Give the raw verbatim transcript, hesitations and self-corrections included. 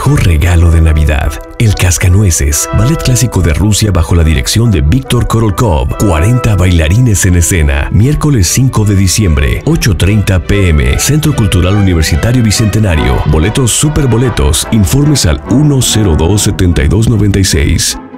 mejor regalo de Navidad. El Cascanueces, ballet clásico de Rusia bajo la dirección de Víctor Korolkov. cuarenta bailarines en escena. Miércoles cinco de diciembre, ocho treinta p m Centro Cultural Universitario Bicentenario. Boletos Superboletos. Informes al uno cero dos, setenta y dos noventa y seis.